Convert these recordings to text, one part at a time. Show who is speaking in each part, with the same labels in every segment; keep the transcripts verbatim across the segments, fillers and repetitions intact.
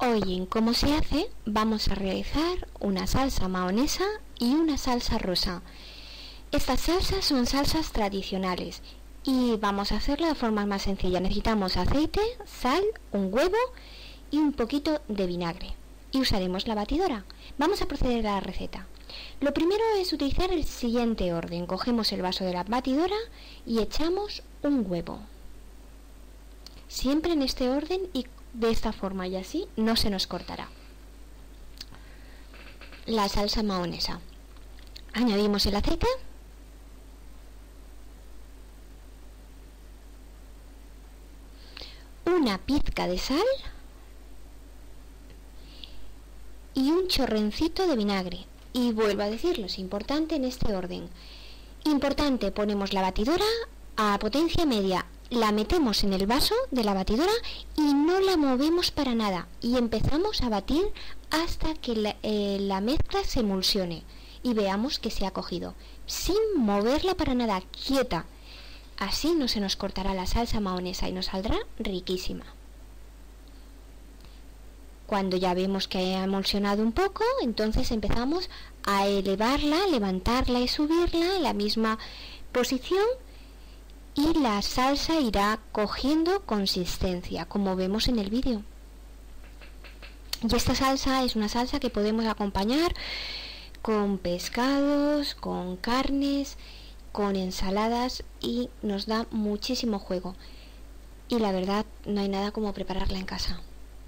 Speaker 1: Hoy en Cómo se hace vamos a realizar una salsa mahonesa y una salsa rosa. Estas salsas son salsas tradicionales y vamos a hacerla de forma más sencilla. Necesitamos aceite, sal, un huevo y un poquito de vinagre. Y usaremos la batidora. Vamos a proceder a la receta. Lo primero es utilizar el siguiente orden. Cogemos el vaso de la batidora y echamos un huevo. Siempre en este orden y de esta forma, y así no se nos cortará. La salsa mahonesa. Añadimos el aceite. Una pizca de sal. Y un chorrencito de vinagre. Y vuelvo a decirlo, es importante en este orden. Importante, ponemos la batidora a potencia media. La metemos en el vaso de la batidora y no la movemos para nada. Y empezamos a batir hasta que la, eh, la mezcla se emulsione y veamos que se ha cogido. Sin moverla para nada, quieta. Así no se nos cortará la salsa mahonesa y nos saldrá riquísima. Cuando ya vemos que ha emulsionado un poco, entonces empezamos a elevarla, levantarla y subirla en la misma posición. Y la salsa irá cogiendo consistencia, como vemos en el vídeo. Y esta salsa es una salsa que podemos acompañar con pescados, con carnes, con ensaladas y nos da muchísimo juego. Y la verdad, no hay nada como prepararla en casa.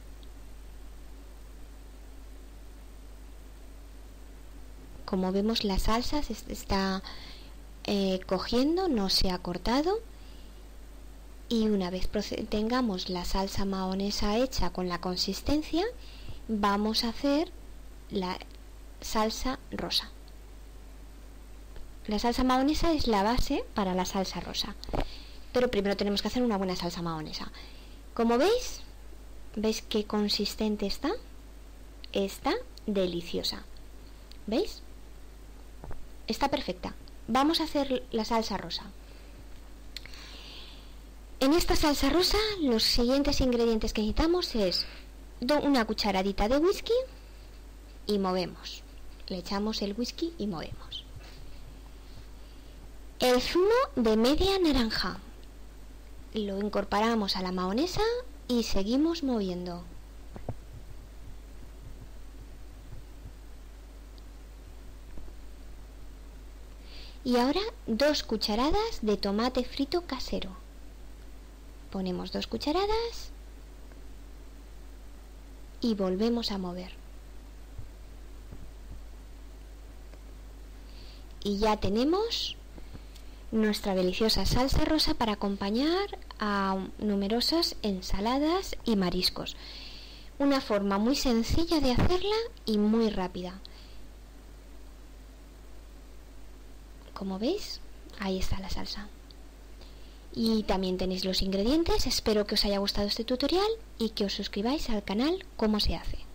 Speaker 1: Como vemos, la salsa se está Eh, cogiendo, no se ha cortado, y una vez tengamos la salsa mahonesa hecha con la consistencia, vamos a hacer la salsa rosa. La salsa mahonesa es la base para la salsa rosa, pero primero tenemos que hacer una buena salsa mahonesa. Como veis, ¿veis qué consistente está? Está deliciosa. ¿Veis? Está perfecta. Vamos a hacer la salsa rosa. En esta salsa rosa los siguientes ingredientes que necesitamos es una cucharadita de whisky y movemos. Le echamos el whisky y movemos. El zumo de media naranja. Lo incorporamos a la mahonesa y seguimos moviendo. Y ahora dos cucharadas de tomate frito casero. Ponemos dos cucharadas y volvemos a mover. Y ya tenemos nuestra deliciosa salsa rosa para acompañar a numerosas ensaladas y mariscos. Una forma muy sencilla de hacerla y muy rápida. Como veis, ahí está la salsa. Y también tenéis los ingredientes. Espero que os haya gustado este tutorial y que os suscribáis al canal Cómo se hace.